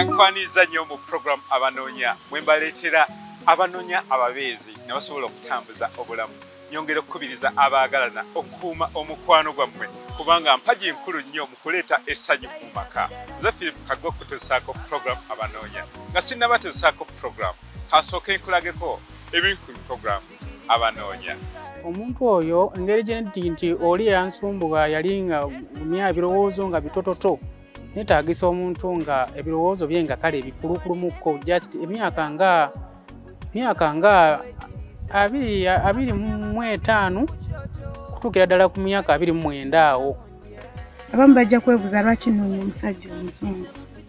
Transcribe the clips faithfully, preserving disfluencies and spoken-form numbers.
Nkwaniza nnyo mu program Abanoonya mwembaleetera abanoonya ababeezi ne basobola okutambuza obulamu. Nyongera okukubiriza abaagalana okukuuma omukwano gwammwe kubanga mpaji nkulu nnyo mu kuleeta essanyu mu maka. Nze Philip Kaggo kutuusaako program Abanoonya. Nga sinnaba tuusaako program kasooke nkulageko ebiri ku program Abanoonya. Omuntu oyo engeri gye nti oli yansumbuwa yali nga mya ebirowoozo nga bitototo. Netaagisa omuntu nga ebirowoozo bye nga kale ebifulukulumuko just emyaka nga myaka nga abiri abiri mu etaano kutuukira ddala ku myaka abiri mu mwenda awo. Abamu bajja kwebuuza lwaki nnoonya omusajja omuzungu.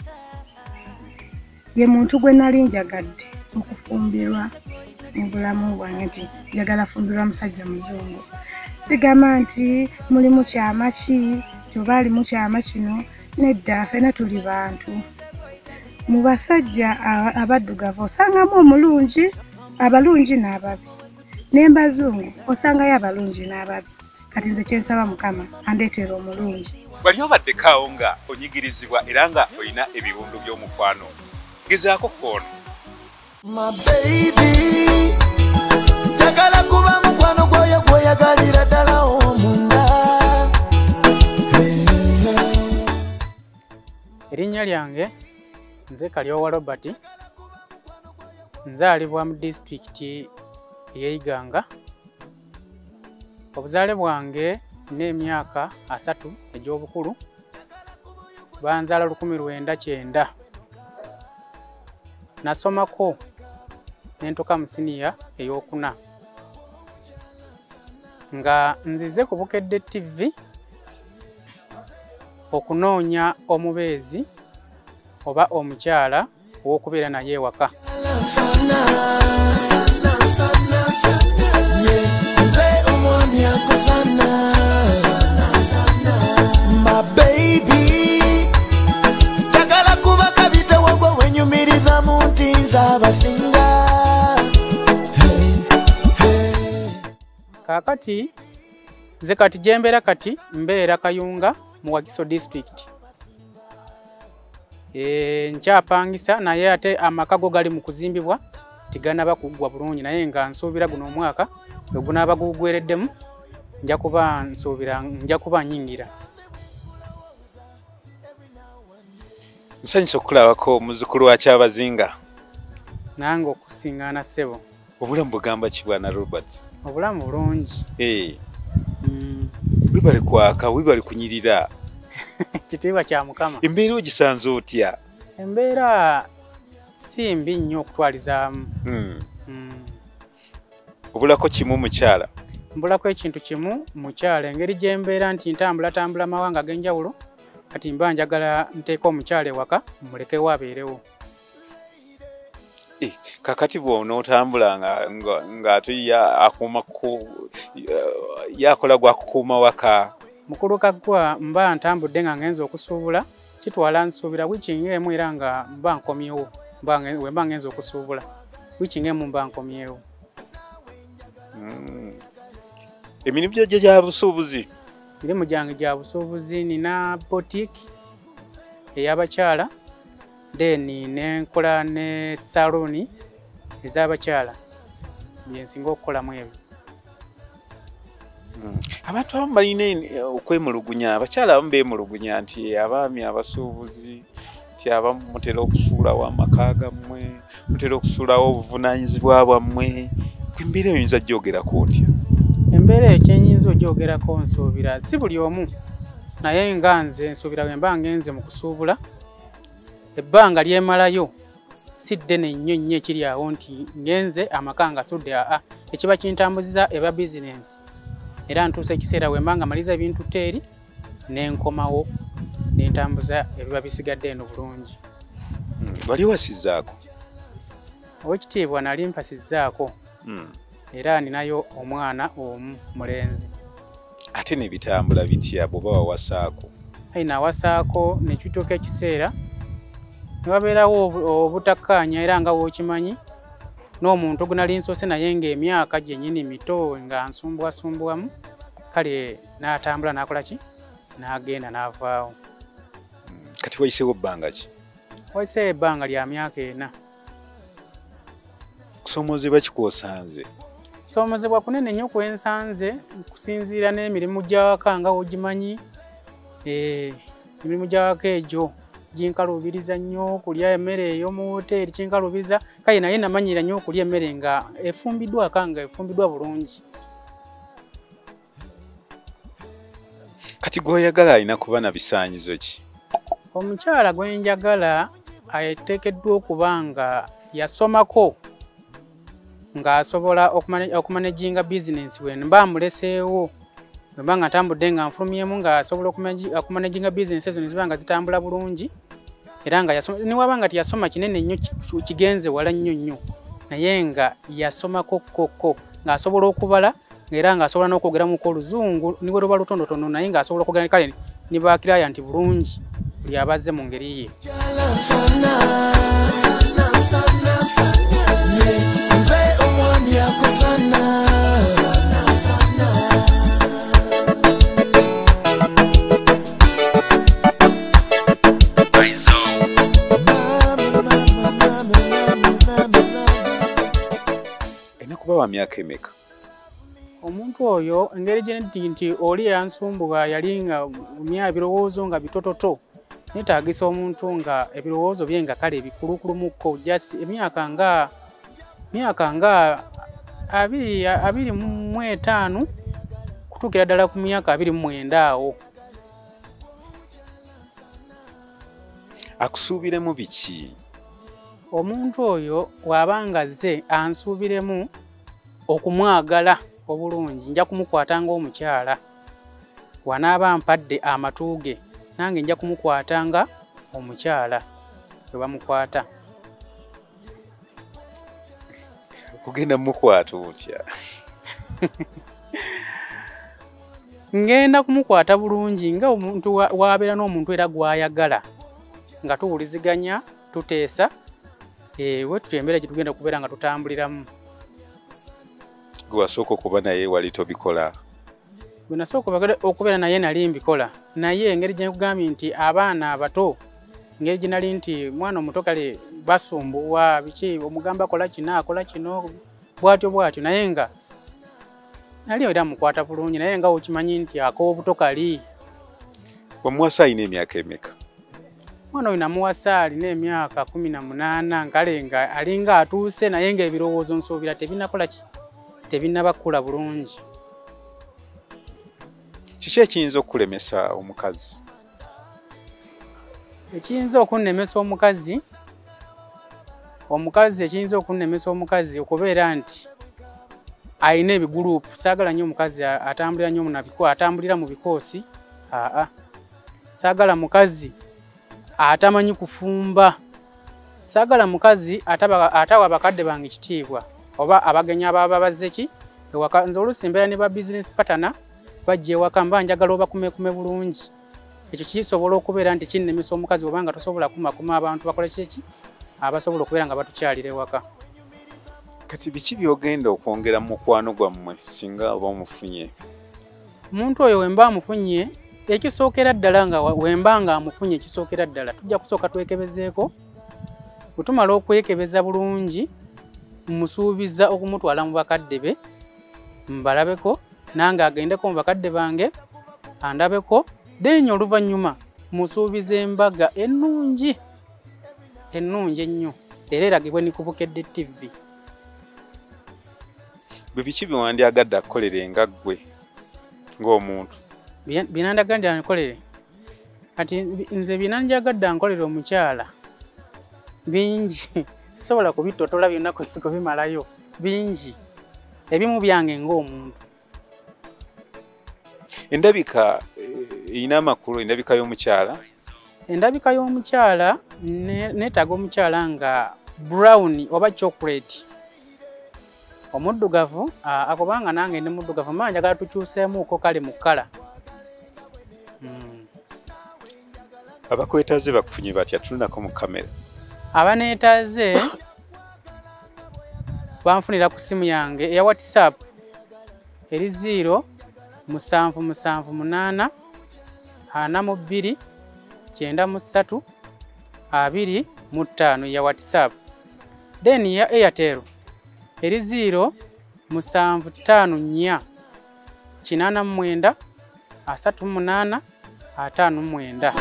Ye muntu gwe nali njagadde okufumbirwa mu bulamu bwange nti njagala fumbirwa musajja muzungu. Sigamba nti muli mu kyama ki oba ali mu kyama kino. Nedda ffenna tuli bantu. Mu basajja abaddugavu osangamu omulungi, abalungi n'ababi. N'embazungu osangayo abalungi n'ababi. Kati nze kye nsaba Mukama andeetera omulungi. Wali obaddekaawo nga onyigirizibwa era nga olina ebiwundu by'omukwano. Gezaako kwono. My baby, njagala kuba mukwano gwoyo gwoyagalira ddala omunda. Erinnya lyange nze Kalyowa Robert, nzaalibwa mu disitulikiti ey'Iganga. Obuzaale bwange n'emyaka asatu egy'obukulu banzaala lukumi lwenda kyenda. Nasomako nentuka mu siniya ey'okuna nga nzize ku Bukedde T V okunoonya omubeezi oba omukyala ow'okubeera naye ewaka. My baby, njagala kuba kabitawo gwe wenyumiriza mu ntinza abasinga. Kaakati nze kati gye mbeera kati mbeera Kayunga mu Wakiso district. E, nkyapangisa naye ate amaka go gali mu kuzimbibwa tiganaba kuggwa bulungi naye nga nsuubira guno omwaka bwe gunaaba gugwereddemu nja kuba nsuubira nja kuba nyingira. Nsanyusa okulabako muzzukulu wa Kyabazinga. Nange okusiŋŋaana ssebo. Obulamu bugamba ki bwana Robert? Obulamu bulungi. Eh. Mm. Wibale kwaka, wibale kunyirira. Kitiibwa kya Mukama. Embeera ogisanze otya? Embeera si mbi nnyo okutwalizaamu. Mm. Mm. Obulako kimu mukyala? Mbulako ekintu kimu mukyala engeri gye mbeera nti ntambula tambula mawanga ag'enjawulo kati mba njagala nteeka omukyala ewaka mulekewo abeerewo. Eh, kakati bw'onootambula nga nga ate ya akuuma ko yakola gwa kukuuma waka. Mukulu kaggwa mba ntambudde nga ngenza okusuubula kitwala nsuubira wiiki ng'emu era nga mba nkomyewo we mba ngenza okusuubula wiiki ng'emu mba nkomyewo. Mm. Emirimu gyo gya busuubuzi? Emirimu gyange gya busuubuzi nina boutique ey'abakyala then nenkola ne saluni ez'abakyala bye nsinga okukolamu ebyo. Mm. Abantu abamu balina okwemulugunya, abakyala abamu beemulugunya nti abaami abasuubuzi nti abamu mutera okusuulawo amaka gammwe, mutera okusuulawo obuvunaanyizibwa bwammwe. Kwembeera eyo oyinza gyogerako otya? Embeera eyo kyenyinza ogyogerako nsuubira si buli omu naye nga nze nsuubira bwe mba ngenze mu kusuubula ebbanga lyemalayo si ddene nnyo nnyo ekiri awo nti ngenze amaka ngasudde aa ekiba kintambuziza eba bizinensi era ntuusa ekiseera we mba nga maliza ebintu teeri n'enkomawo n'entambuza ebiba bisigadde eno bulungi. Mm. Wali wasizzaako? Owekitiibwa nali mpasizzaako. Mm. Era ninayo omwana omu mulenzi. Ate ne bitambula bitya bw'oba wawasaako? Ayi nawasaako ne kituuka ekiseera ne wabeerawo obutakkaanya era nga wookimanyi n'omuntu gwe nali nsoose naye ng'emyaka gyennyini mito nga nsumbuwasumbuwamu kale n'atambula n'akola ki n'agenda n'avaawo. Kati wayiseewo bbanga ki? Wese ebbanga lya myaka ena. Kusomozebwa kikosanze. Soomozebwa kunene nnyo kwensanze kusinziira n'emirimu gy'awaka nga wogimanyi. Eh, emirimu gy'awaka egyo ginkalubiriza nnyo kulya emmere ey'omu woteeri kinkalubiriza. Kale naye namanyira nnyo okulya emmere nga efumbiddwa aka nga efumbiddwa bulungi. Kati gw'oyagala alina kuba na bisaanyizo ki? Omukyala gwe njagala ateekeddwa okuba nga yasomako ng'asobola okumanaginga bizinensi we mba muleseewo mba nga ntambudde nga nfulumyemu ng'asobola okumanaginga bizinensi ezo ne ziba nga zitambula bulungi era nga niwaba nga teyasoma kinene nnyo kigenze wala nnyo nnyo naye nga yasomako kkokko ng'asobola okubala era ng'asobola n'okwogeramuko oluzungu niwe luba lutondotono naye ng'asobola okwogera kale ne bakiraya nti bulungi buli abazze mu ngeri ye. Ena kuba wa myaka emeka? Omuntu oyo engeri gye nti oli yansumbuwa yali nga mya ebirowoozo nga bitototo netaagisa omuntu nga ebirowoozo bye nga kale bikulukulumuko just emyaka nga myaka nga abiri abiri mu etaano kutuukira ddala ku myaka abiri mu mwenda awo. Akusuubiremu biki? Omuntu oyo w'abanga azze ansuubiremu okumwagala obulungi nja kumukwata ng'omukyala. Wanaaba mpadde amatu ge nange nja kumukwata nga omukyala bwe bamukwata. Kugenda mukwata otya? Ngenda kumukwata bulungi nga omuntu wabeera n'omuntu era gwayagala nga tuwuliziganya tuteesa ewe tutembera gye tugenda kubeera nga tutambuliramu. Gwe wasooka okuba naye wali tobikola? Gwe nasooka okubeera naye nali mbikola naye engeri gye nkugambye nti abaana abato engeri gye nali nti mwana omuto kale basumbuwa biki omugamba akola kino akola kino bwatyo bwatyo naye nga nali era mukwata bulungi naye nga okimanyi nti ak'obuto kali. Omuwasa alina emyaka emeka? Mwana oyo namuwasa alina emyaka kumi na munaana nkale nga alinga atuuse naye nga ebirowoozo nsuubira tebinakola ki tebinabakula bulungi. Kiki ekiyinza okulemesa omukazi? Ekiyinza okunnemesa omukazi omukazi ekiyinza okunnemesa omukazi okubeera nti ayina ebiguruupu. Saagala nnyo omukazi atambulira nnyo munabiko atambulira mu bikoosi. Aa saagala mukazi atamanyi kufumba. Saagala mukazi atawa abakadde bange ekitiibwa oba abagenyi ababa bazze ki ewaka. Nze oluusi mbeera ne ba business partner bajja ewaka mba njagala obakumekume bulungi. Ekyo kisobola okubeera nti kinnemesa omukazi oba nga tosobola kumakuma abantu bakole ki abasobola okubeera nga batukyalira ewaka. Kati biki byogenda okwongera mu mukwano gwammwe singa oba omufunye? Omuntu oyo wemba amufunye ekisookera ddala nga wemba nga amufunye ekisookera ddala tujja kusooka twekebezeeko bwe tumala okwekebeza bulungi mmusuubiza okumutwala mu bakadde be mbalabeko nange agendeko mu bakadde bange andabeko deni oluvannyuma musuubiza embaga ennungi ennungi ennyo era eragibwe ni ku Bukedde T V. Bwe biki bye wandyagadde akukolere nga ggwe ng'omuntu? Binandagadde ankolere kati nze binanjagadde ankolere omukyala bingi sisobola kubitotola byonna kubimalayo bingi ebimu byange ng'omuntu. Endabika erina amakulu endabika y'omukyala? Endabika y'omukyala neetaaga omukyala nga brown oba chocolate omuddugavu akubanga nange ndi muddugavu mba njagala tukyuseemuuko kale mu kkala. Abakwetaaze bakufunye batya? Tulunako mu kamera. Abaneetaaze banfunira ku simu yange eya WhatsApp eri zero musanvu musanvu munaana ana mu bbiri kyenda mu ssatu abiri mu ttaano ya WhatsApp. Then ya Airtel eri zero musanvu ttaano nnya kinaana mu mwenda asatu mu munaana ataano mu mwenda.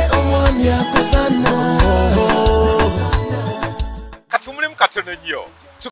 Kati mulimu katono nnyo